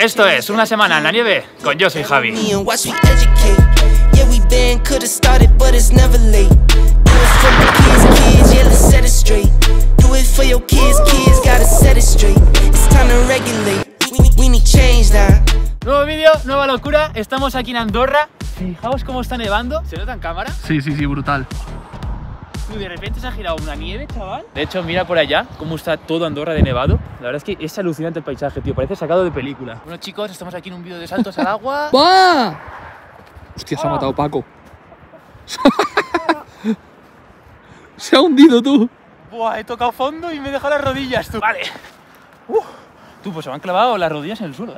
Esto es Una Semana en la Nieve con Yo Soy Javi. Nuevo vídeo, nueva locura. Estamos aquí en Andorra. Fijaos cómo está nevando. ¿Se nota en cámara? Sí, brutal. Y de repente se ha girado una nieve, chaval. De hecho, mira por allá cómo está todo Andorra de nevado. La verdad es que es alucinante el paisaje, tío. Parece sacado de película. Bueno, chicos, estamos aquí en un vídeo de saltos al agua. ¡Bah! Hostia, se ha matado Paco. Se ha hundido, tú. Buah, he tocado fondo y me he dejado las rodillas, tú. Vale. Tú, pues se me han clavado las rodillas en el suelo,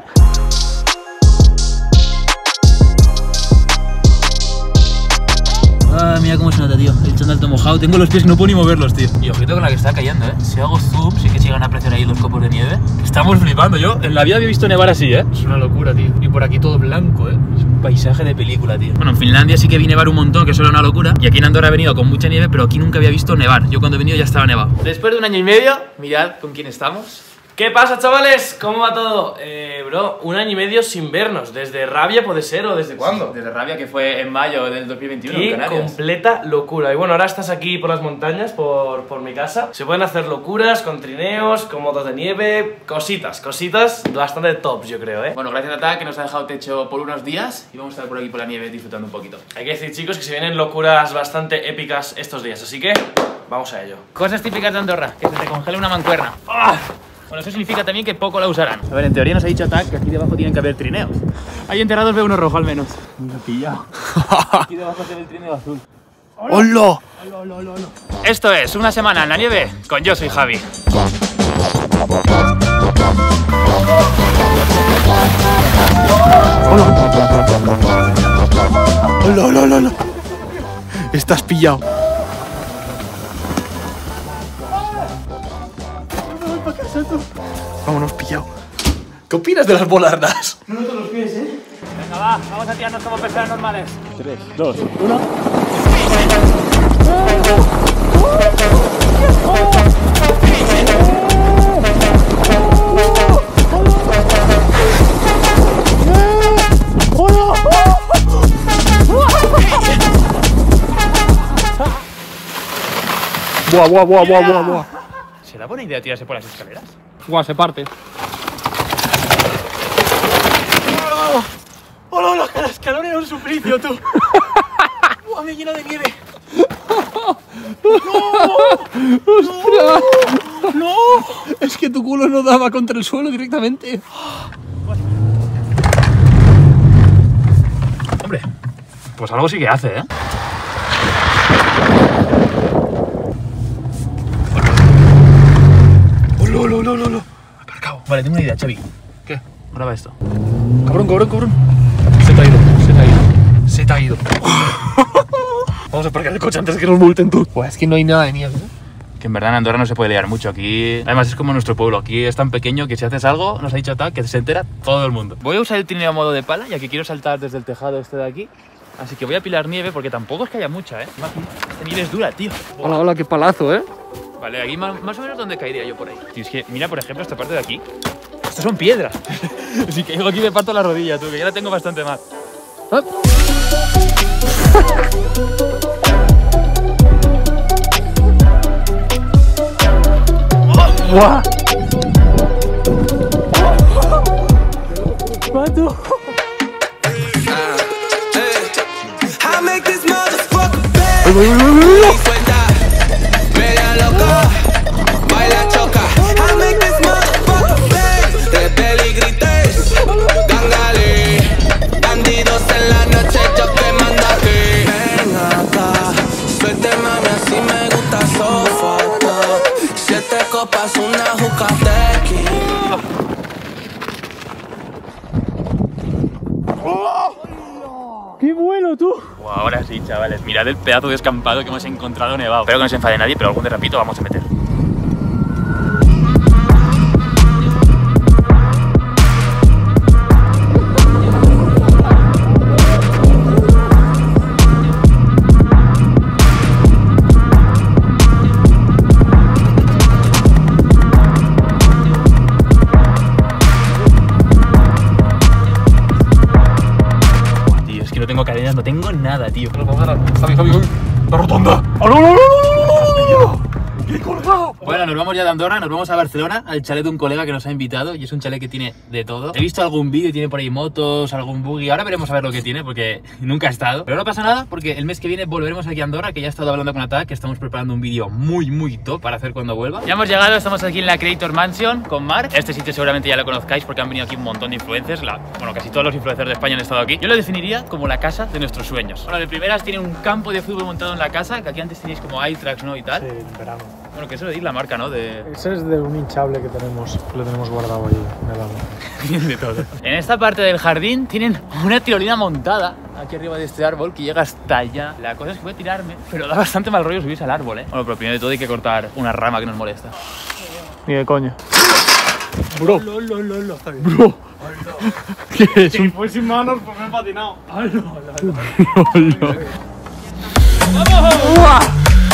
Ah, mira cómo se nota, tío. El chándal todo mojado. Tengo los pies que no puedo ni moverlos, tío. Y ojito con la que está cayendo, Si hago zoom, sí que llegan a apreciar ahí los copos de nieve. Estamos flipando. Yo en la vida había visto nevar así, Es una locura, tío. Y por aquí todo blanco, Es un paisaje de película, tío. Bueno, en Finlandia sí que vi nevar un montón, que eso era una locura. Y aquí en Andorra he venido con mucha nieve, pero aquí nunca había visto nevar. Yo cuando he venido ya estaba nevado. Después de un año y medio, mirad con quién estamos. ¿Qué pasa, chavales? ¿Cómo va todo? Bro, un año y medio sin vernos. ¿Desde Rabia puede ser o desde cuándo? Desde Rabia, que fue en mayo del 2021 en Qué Canarias. completa locura. Y bueno, ahora estás aquí por las montañas, por mi casa. Se pueden hacer locuras con trineos, con motos de nieve, cositas bastante tops, yo creo, Bueno, gracias a Tata que nos ha dejado techo por unos días y vamos a estar por aquí por la nieve disfrutando un poquito. Hay que decir, chicos, que se vienen locuras bastante épicas estos días, así que vamos a ello. Cosas típicas de Andorra, que se te congele una mancuerna. ¡Ah! Bueno, eso significa también que poco la usarán. A ver, en teoría nos ha dicho Tac que aquí debajo tienen que haber trineos. Ahí enterrados veo uno rojo al menos. Me lo he pillado. Aquí debajo se ve el trineo azul. ¡Hola! Esto es Una Semana en la Nieve con Yo Soy Javi. ¡Hola! Estás pillado. Vámonos, pillado. ¿Qué opinas de las volardas? No noto los pies, Venga, va, vamos a tirarnos como personas normales. 3, 2, 1. Buah. ¿Será buena idea tirarse por las escaleras? Buah, se parte. ¡Hola! El escalón era un suplicio, tú. ¡Buah, me lleno de nieve! ¡Ostras! ¡No! Es que tu culo no daba contra el suelo directamente. Hombre, pues algo sí que hace, ¡Hola! Aparcado. Vale, tengo una idea, Xavi. ¿Qué? Graba esto. Cabrón. Se te ha ido. Vamos a aparcar el coche antes de que nos multen, tú. Pues es que no hay nada de nieve, Que en verdad en Andorra no se puede liar mucho. Aquí, además, es como nuestro pueblo. Aquí es tan pequeño que si haces algo, nos ha dicho Tac, que se entera todo el mundo. Voy a usar el trineo a modo de pala, ya que quiero saltar desde el tejado este de aquí. Así que voy a apilar nieve, porque tampoco es que haya mucha, Esta nieve es dura, tío. Hola, qué palazo, Vale, aquí más o menos donde caería yo por ahí. Tío, es que mira, por ejemplo, esta parte de aquí. Estas son piedras. Así que yo aquí me parto la rodilla, tú, que ya la tengo bastante mal. ¡Buah! ¡Pato! ¡Qué bueno, tú! Wow, ahora sí, chavales, mirad el pedazo de descampado que hemos encontrado nevado. Espero que no se enfade nadie, pero algún derrapito vamos a meter. nada, tío. Javi, la rotonda. ¡Qué colgado! Bueno, nos vamos ya de Andorra, nos vamos a Barcelona, al chalet de un colega que nos ha invitado. Y es un chalet que tiene de todo. He visto algún vídeo, tiene por ahí motos, algún buggy. Ahora veremos a ver lo que tiene, porque nunca he estado. Pero no pasa nada, porque el mes que viene volveremos aquí a Andorra, que ya he estado hablando con Atac, que estamos preparando un vídeo muy top para hacer cuando vuelva. Ya hemos llegado, estamos aquí en la Creator Mansion con Marc. Este sitio seguramente ya lo conozcáis porque han venido aquí un montón de influencers. Bueno, casi todos los influencers de España han estado aquí. Yo lo definiría como la casa de nuestros sueños. Bueno, de primeras tiene un campo de fútbol montado en la casa, que aquí antes teníais como iTracks, ¿no? Y tal. Sí, en verano. Bueno, que eso de ir la marca, ¿no? Ese es de un hinchable que tenemos, lo tenemos guardado ahí en el álbum. Tienen de todo. En esta parte del jardín tienen una tirolina montada aquí arriba de este árbol que llega hasta allá. La cosa es que voy a tirarme, pero da bastante mal rollo subirse al árbol, ¿eh? Bueno, pero primero de todo hay que cortar una rama que nos molesta. Ni de coña. Bro. Bro. ¿Qué es? Si fue sin manos, pues me he patinado. ¡Vamos!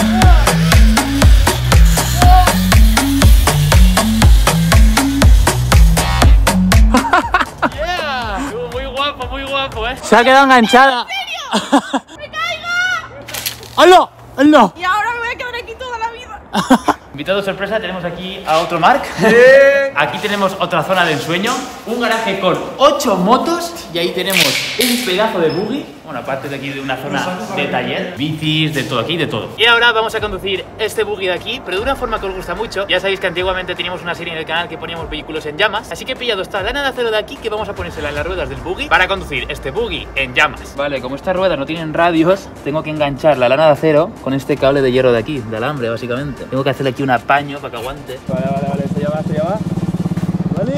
Muy guapo, ¿eh? Se ha quedado enganchada. ¿En serio? ¡Me caigo! ¡Hala! ¡Hala! Y ahora me voy a quedar aquí toda la vida. Invitado sorpresa, tenemos aquí a otro Marc. Aquí tenemos otra zona de ensueño, un garaje con 8 motos y ahí tenemos un pedazo de buggy. Bueno, aparte de aquí de una zona de taller, bicis, de todo aquí, de todo. Y ahora vamos a conducir este buggy de aquí, pero de una forma que os gusta mucho. Ya sabéis que antiguamente teníamos una serie en el canal que poníamos vehículos en llamas, así que he pillado esta lana de acero de aquí que vamos a ponérsela en las ruedas del buggy para conducir este buggy en llamas. Vale, como estas ruedas no tienen radios, tengo que enganchar la lana de acero con este cable de hierro de aquí, de alambre básicamente. Tengo que hacerle aquí un apaño para que aguante. Vale, esto ya va. Vale.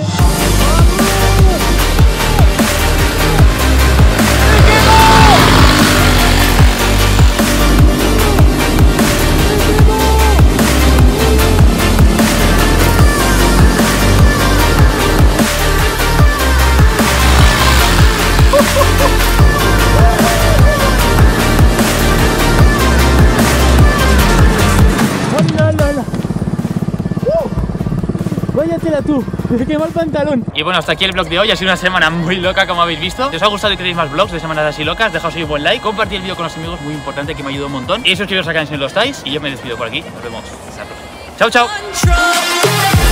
Váyatela tú, me quema el pantalón. Y bueno, hasta aquí el vlog de hoy. Ha sido una semana muy loca, como habéis visto. Si os ha gustado y queréis más vlogs de semanas así locas, dejaos ahí un buen like, compartir el vídeo con los amigos, muy importante, que me ayuda un montón. Y suscribiros al canal si no lo estáis. Y yo me despido por aquí. Nos vemos hasta la próxima. Chao, chao.